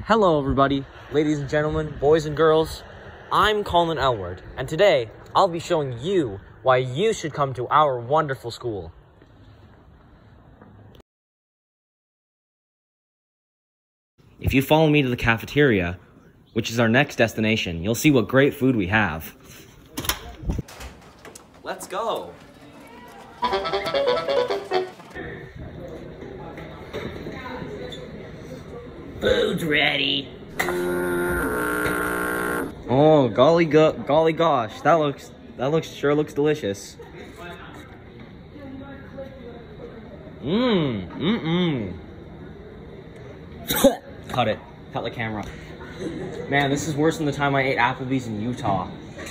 Hello everybody, ladies and gentlemen, boys and girls. I'm Colin Elward, and today I'll be showing you why you should come to our wonderful school. If you follow me to the cafeteria, which is our next destination, you'll see what great food we have. Let's go! Food's ready. Oh, golly gosh, that sure looks delicious. Cut it. Cut the camera. Man, this is worse than the time I ate Applebee's in Utah.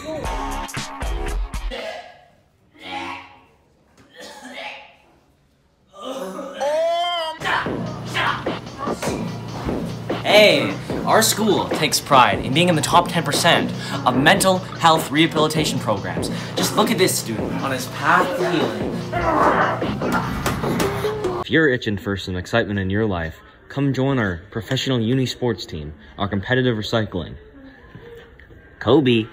Hey, our school takes pride in being in the top 10% of mental health rehabilitation programs. Just look at this student on his path to healing. If you're itching for some excitement in your life, come join our professional uni sports team, our competitive recycling. Kobe.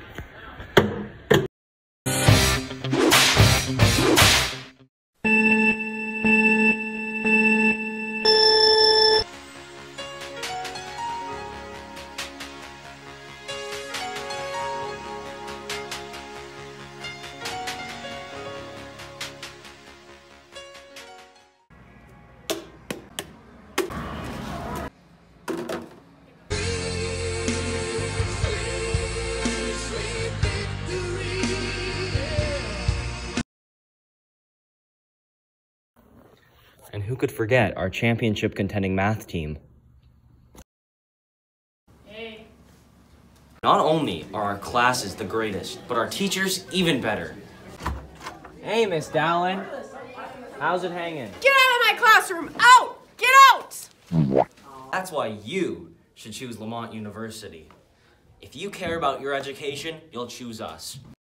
And who could forget our championship contending math team? Hey. Not only are our classes the greatest, but our teachers even better. Hey, Miss Dallin. How's it hanging? Get out of my classroom! Out! Get out! That's why you should choose Luhmont University. If you care about your education, you'll choose us.